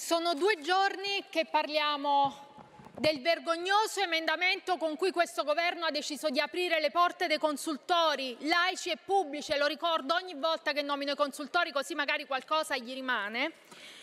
Sono 2 giorni che parliamo del vergognoso emendamento con cui questo governo ha deciso di aprire le porte dei consultori laici e pubblici, e lo ricordo ogni volta che nomino i consultori, così magari qualcosa gli rimane.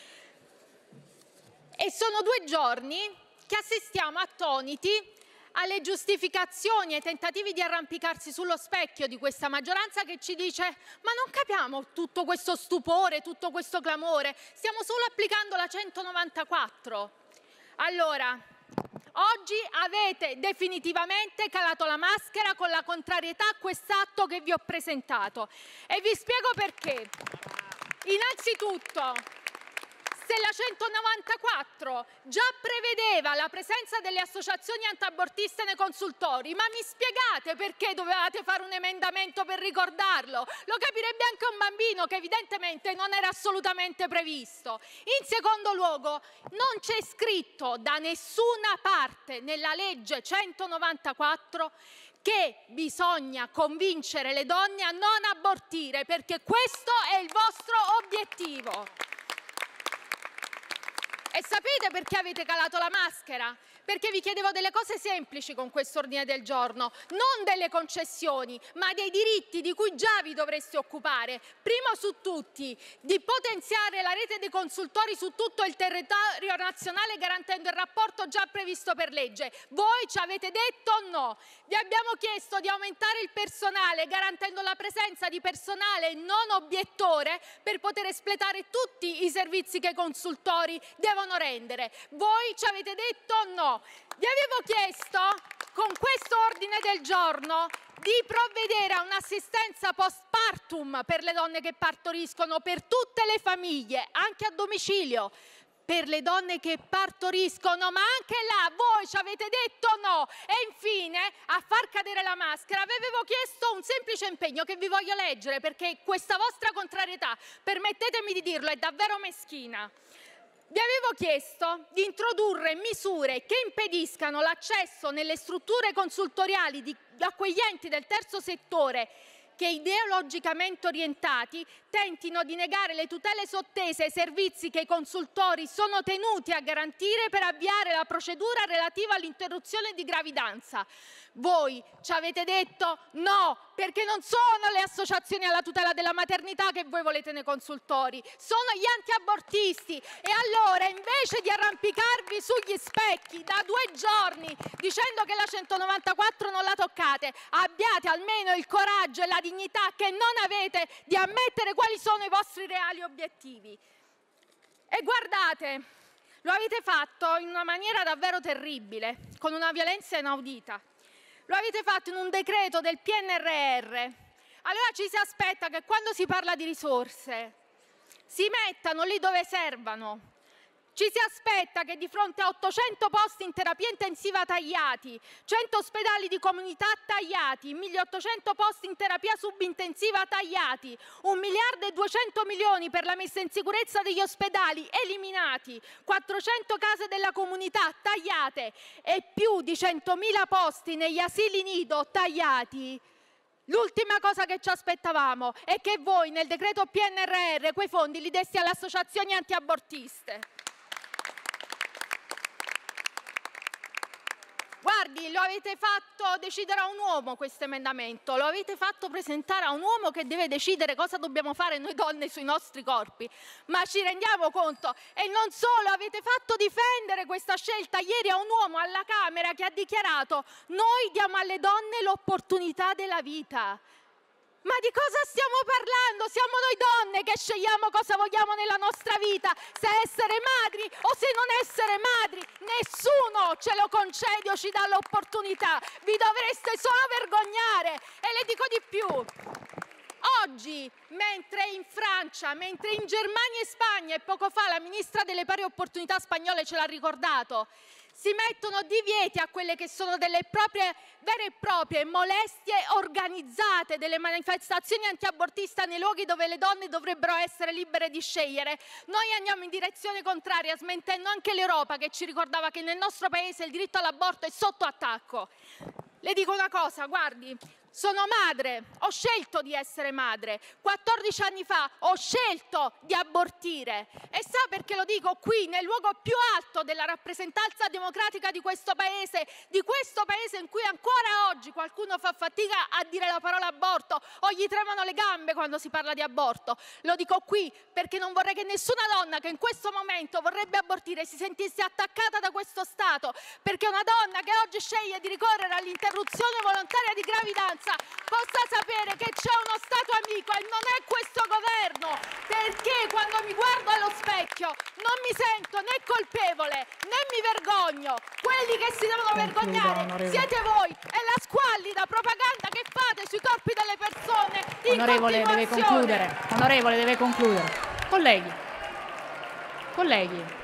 E sono 2 giorni che assistiamo attoniti alle giustificazioni e ai tentativi di arrampicarsi sullo specchio di questa maggioranza che ci dice: ma non capiamo tutto questo stupore, tutto questo clamore, stiamo solo applicando la 194. Allora, oggi avete definitivamente calato la maschera con la contrarietà a quest'atto che vi ho presentato e vi spiego perché. Innanzitutto, se la 194 già prevedeva la presenza delle associazioni antiabortiste nei consultori, ma mi spiegate perché dovevate fare un emendamento per ricordarlo? Lo capirebbe anche un bambino, che evidentemente non era assolutamente previsto. In secondo luogo, non c'è scritto da nessuna parte nella legge 194 che bisogna convincere le donne a non abortire, perché questo è il vostro obiettivo. E sapete perché avete calato la maschera? Perché vi chiedevo delle cose semplici con questo ordine del giorno, non delle concessioni, ma dei diritti di cui già vi dovreste occupare. Primo su tutti, di potenziare la rete dei consultori su tutto il territorio nazionale, garantendo il rapporto già previsto per legge. Voi ci avete detto no. Vi abbiamo chiesto di aumentare il personale, garantendo la presenza di personale non obiettore per poter espletare tutti i servizi che i consultori devono rendere. Voi ci avete detto no. Vi avevo chiesto, con questo ordine del giorno, di provvedere a un'assistenza postpartum per le donne che partoriscono, per tutte le famiglie, anche a domicilio, per le donne che partoriscono, ma anche là voi ci avete detto no. E infine, a far cadere la maschera, vi avevo chiesto un semplice impegno che vi voglio leggere, perché questa vostra contrarietà, permettetemi di dirlo, è davvero meschina. Vi avevo chiesto di introdurre misure che impediscano l'accesso nelle strutture consultoriali a quegli enti del terzo settore che ideologicamente orientati tentino di negare le tutele sottese ai servizi che i consultori sono tenuti a garantire per avviare la procedura relativa all'interruzione di gravidanza. Voi ci avete detto no, perché non sono le associazioni alla tutela della maternità che voi volete nei consultori, sono gli antiabortisti. E allora, invece di arrampicarvi sugli specchi da 2 giorni dicendo che la 194 non la toccate, abbiate almeno il coraggio e la dignità che non avete di ammettere quali sono i vostri reali obiettivi. E guardate, lo avete fatto in una maniera davvero terribile, con una violenza inaudita. Lo avete fatto in un decreto del PNRR. Allora ci si aspetta che quando si parla di risorse si mettano lì dove servono. Ci si aspetta che di fronte a 800 posti in terapia intensiva tagliati, 100 ospedali di comunità tagliati, 1.800 posti in terapia subintensiva tagliati, 1.200 milioni per la messa in sicurezza degli ospedali eliminati, 400 case della comunità tagliate e più di 100.000 posti negli asili nido tagliati. L'ultima cosa che ci aspettavamo è che voi nel decreto PNRR quei fondi li deste alle associazioni antiabortiste. Guardi, lo avete fatto decidere a un uomo questo emendamento, lo avete fatto presentare a un uomo che deve decidere cosa dobbiamo fare noi donne sui nostri corpi, ma ci rendiamo conto? E non solo, avete fatto difendere questa scelta ieri a un uomo alla Camera che ha dichiarato: noi diamo alle donne l'opportunità della vita. Ma di cosa stiamo parlando? Siamo noi donne che scegliamo cosa vogliamo nella nostra vita, se essere madri o se non essere madri. Nessuno ce lo concede o ci dà l'opportunità. Vi dovreste solo vergognare. E le dico di più. Oggi, mentre in Francia, mentre in Germania e Spagna, e poco fa la ministra delle pari opportunità spagnola ce l'ha ricordato, si mettono divieti a quelle che sono delle vere e proprie molestie organizzate, delle manifestazioni antiabortiste nei luoghi dove le donne dovrebbero essere libere di scegliere, noi andiamo in direzione contraria, smentendo anche l'Europa che ci ricordava che nel nostro paese il diritto all'aborto è sotto attacco. Le dico una cosa, guardi, sono madre, ho scelto di essere madre. 14 anni fa ho scelto di abortire. E sa perché lo dico qui, nel luogo più alto della rappresentanza democratica di questo paese in cui ancora oggi qualcuno fa fatica a dire la parola aborto o gli tremano le gambe quando si parla di aborto. Lo dico qui perché non vorrei che nessuna donna che in questo momento vorrebbe abortire si sentisse attaccata da questo Stato, perché una donna che oggi sceglie di ricorrere all'interruzione volontaria di gravidanza possa sapere che c'è uno Stato amico e non è questo governo, perché quando mi guardo allo specchio non mi sento né colpevole né mi vergogno. Quelli che si devono vergognare siete voi e la squallida propaganda che fate sui corpi delle persone in Onorevole, deve continuazione. concludere. Onorevole, deve concludere. Colleghi.